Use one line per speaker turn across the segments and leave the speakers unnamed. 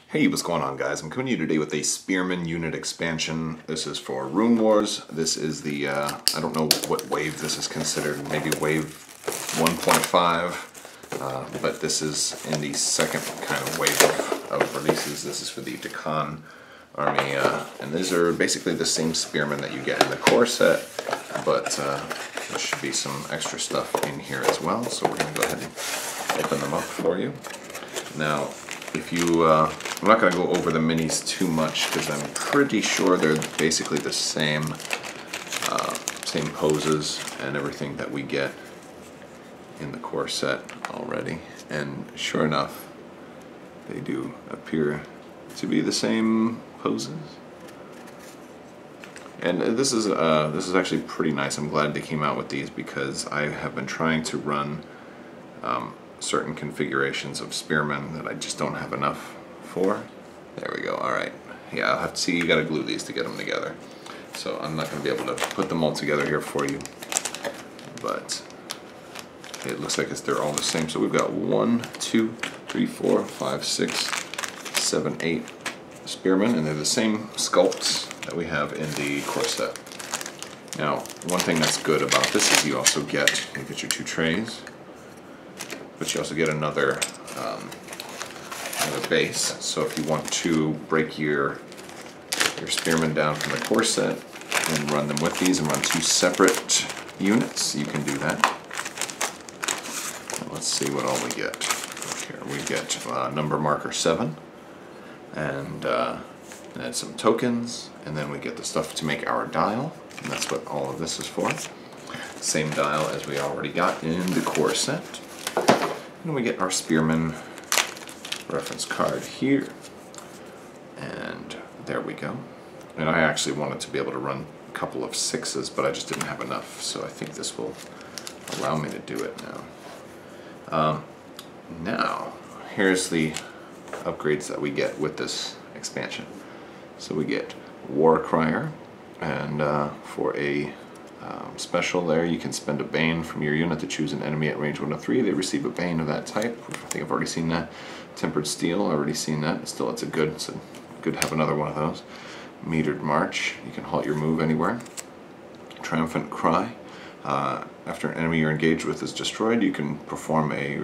Hey, what's going on, guys? I'm coming to you today with a Spearman unit expansion. This is for Rune Wars. This is the, I don't know what wave this is considered, maybe wave 1.5, but this is in the second kind of wave of releases. This is for the Dakan army, and these are basically the same Spearmen that you get in the core set, but there should be some extra stuff in here as well, so we're going to go ahead and open them up for you. Now, if you, I'm not going to go over the minis too much because I'm pretty sure they're basically the same poses and everything that we get in the core set already. And sure enough, they do appear to be the same poses. And this is actually pretty nice. I'm glad they came out with these because I have been trying to run certain configurations of Spearmen that I just don't have enough for. There we go. Alright. Yeah, I'll have to see. You gotta glue these to get them together. So I'm not going to be able to put them all together here for you. But it looks like they're all the same. So we've got 1, 2, 3, 4, 5, 6, 7, 8 Spearmen, and they're the same sculpts that we have in the core set. Now, one thing that's good about this is you get your 2 trays. But you also get another base. So if you want to break your Spearmen down from the core set and run them with these and run 2 separate units, you can do that. Now let's see what all we get. Here we get number marker 7 and then some tokens, and then we get the stuff to make our dial, and that's what all of this is for. Same dial as we already got in the core set. And we get our Spearman reference card here. And there we go. And I actually wanted to be able to run a couple of 6s, but I just didn't have enough. So I think this will allow me to do it now. Now, here's the upgrades that we get with this expansion. So we get War Crier, and for a special there, you can spend a Bane from your unit to choose an enemy at range 1 to 3. They receive a Bane of that type. I think I've already seen that. Tempered Steel, I've already seen that. Still, it's good to have another one of those. Metered March, you can halt your move anywhere. Triumphant Cry, after an enemy you're engaged with is destroyed, you can perform a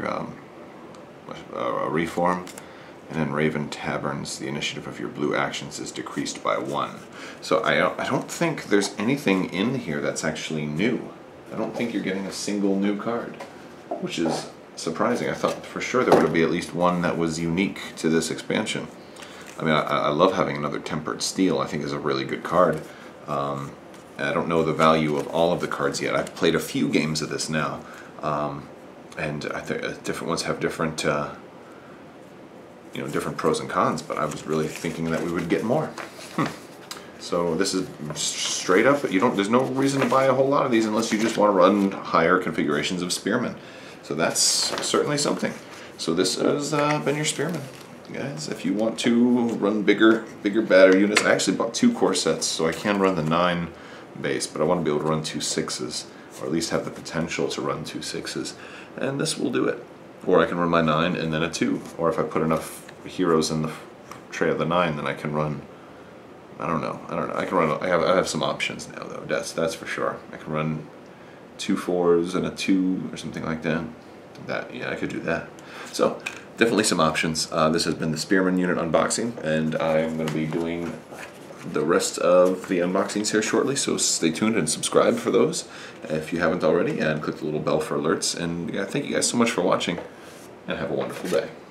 reform. And then Raven Taverns, the initiative of your blue actions is decreased by 1. So I don't think there's anything in here that's actually new. I don't think you're getting a single new card, which is surprising. I thought for sure there would be at least one that was unique to this expansion. I mean, I love having another Tempered Steel. I think is a really good card. I don't know the value of all of the cards yet. I've played a few games of this now, and I think different ones have different different pros and cons, but I was really thinking that we would get more. So this is straight up, there's no reason to buy a whole lot of these unless you just want to run higher configurations of Spearmen. So that's certainly something. So this has been your Spearmen, guys. If you want to run bigger, badder units, I actually bought 2 core sets, so I can run the 9 base, but I want to be able to run 2 6s, or at least have the potential to run 2 6s, and this will do it. Or I can run my 9 and then a 2, or if I put enough heroes in the tray of the 9, then I can run, I don't know, I can run, I have some options now though, that's for sure. I can run 2 4s and a 2 or something like that. Yeah, I could do that. So definitely some options. This has been the Spearman unit unboxing, and I'm going to be doing the rest of the unboxings here shortly, so stay tuned and subscribe for those if you haven't already, and click the little bell for alerts. And yeah, thank you guys so much for watching, and have a wonderful day.